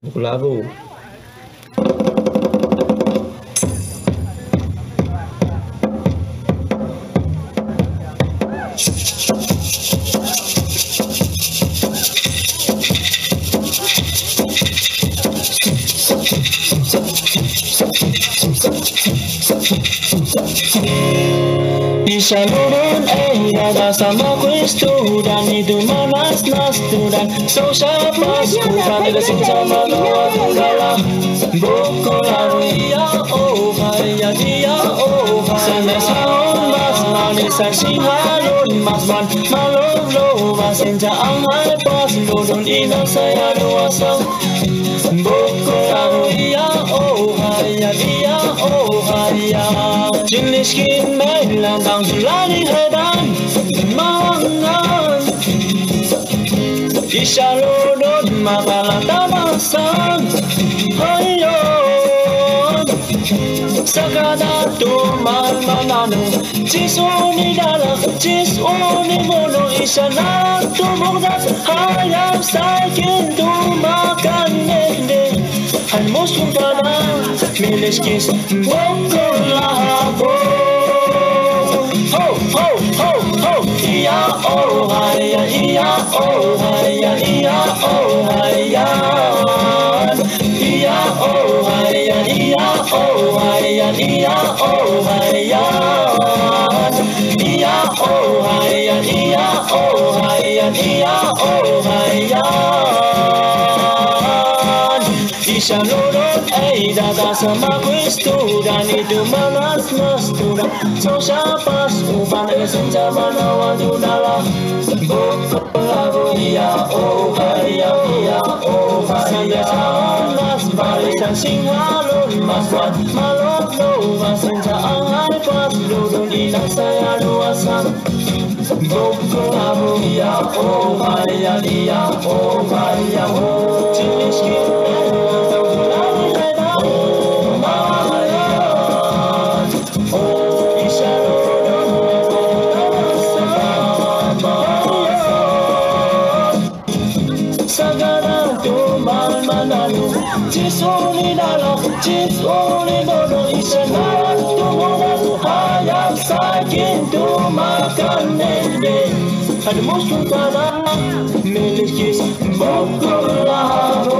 Buku labu. Isalurun ada sama kuistudan itu manas tudan so siapa sudah dekat sama lawan dalam buku lalu ia oh ya dia oh sana saun mas manis singalun mas man malolo mas enja angai pas lulun ina saya luasa buku lalu ia oh ya dia oh ya jenis kin melan tang sulani hedan mangan isaludon makalang tanasan hayon sakada tumal manano cisuni dalam cisuni mono isana tumugdas hayam sakin tumakan nende halmus kumpada miliskis bokol lahabo ho ho ho ho iya oh haya iya oh haya iya oh haya iya oh haya iya oh haya iya oh haya iya oh haya iya oh haya iya oh haya Isalurun dada sama kuistudan itu manas tudan so siapa upan senja manawan udala buku lagu iya oh haya iya oh haya mas balisan singalun mas wan malok lo mas senja angai pas lulun inak saya luasan buku lagu iya oh haya iya oh haya oh jenis kita Cisuni dalam, cisuni bodoh isana tumudas hayam sakin tumakan nende ada musuh tanah milik kis bokol lahabo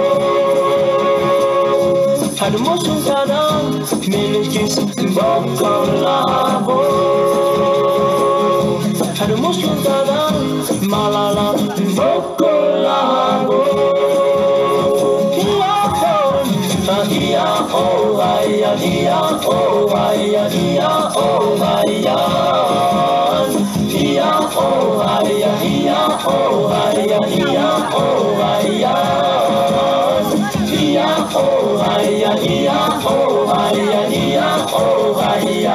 ada musuh tanah milik kis bokol lahabo ada musuh tanah malala bokol lahabo iya oh haya iya oh haya iya oh haya iya oh haya iya oh haya iya oh haya iya oh haya iya oh haya iya oh haya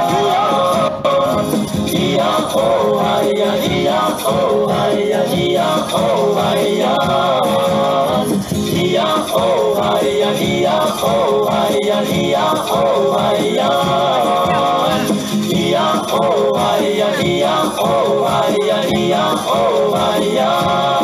iya oh haya iya oh haya iya oh haya iya oh haya iya oh haya iya oh haya iya oh haya iya oh haya iya oh haya